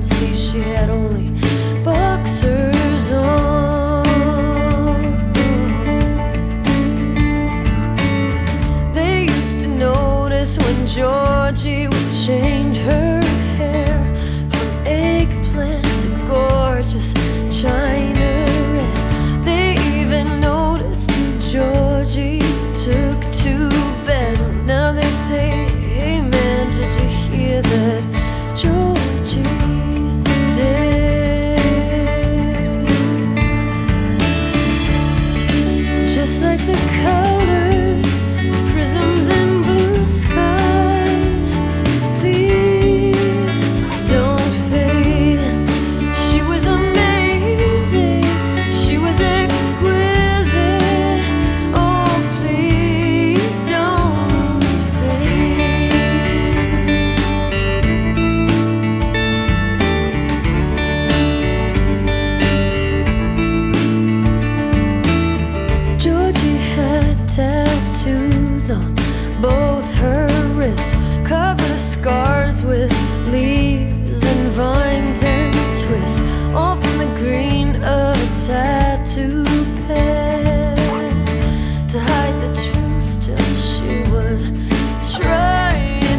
see she had only boxers on. They used to notice when Georgie would change her hair from eggplant to gorgeous china red. They even noticed who Georgie took to bed. Now they say, hey man, did you hear that Georgie's dead? Just like the colors, prisms and blue skies, please don't fade. She was amazing, she was exquisite. Oh, please don't fade. Georgie had tattoos on both her wrists, cover the scars with leaves and vines and twists, all from the green of a tattoo pen, to hide the truth till she would try it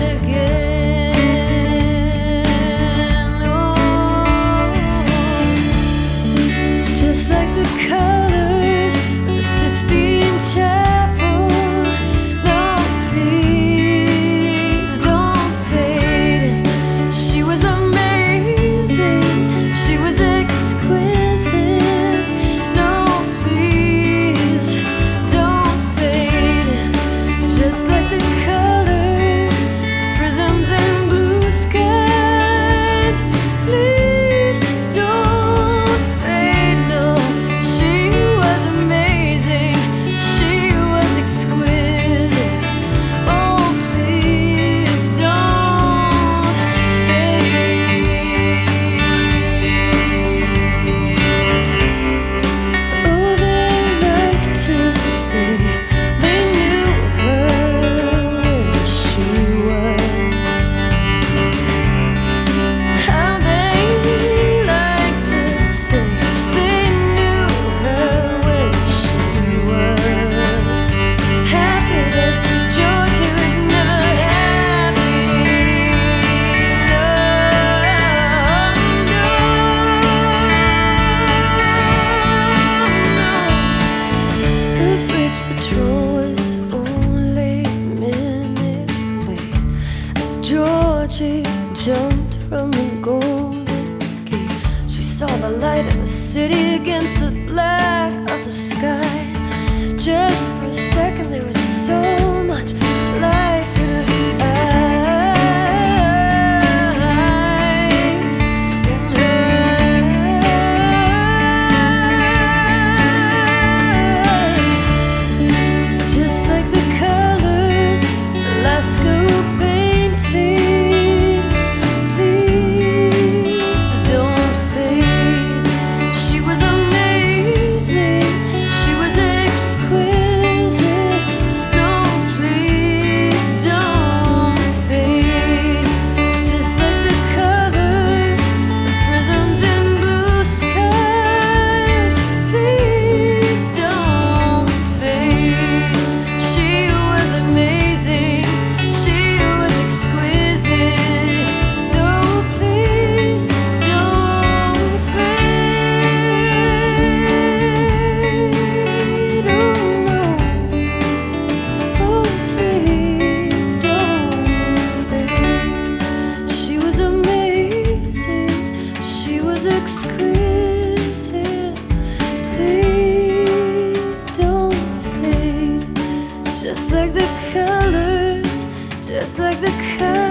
again. Oh, just like the colors of the Sistine Chapel. No, please don't fade. She was amazing, she was exquisite. No, please don't fade. Just like the colors, prisms and blue skies, please don't fade. No, she was amazing, she was exquisite. Oh, please don't fade. Oh, they like to say they knew her when she was. How they like to say they knew her when she was happy, but Georgie was never happy. No, no, no. The bridge patrol was only minutes late as Georgie jumped from the Golden Gate. She saw the light of the city against the black of the sky. Just for a second there was so much life in her eyes, in her eyes. Just like the colors, the Lascaux paintings, please don't fade. She was amazing, she was exquisite. No, please don't fade. Just like the colors, the prisms and blue skies, please don't fade. She was amazing, she was exquisite. No, please don't fade. Oh, no. Oh, please don't fade. She was amazing, she was exquisite. Please don't fade. Just like the colors, just like the colors.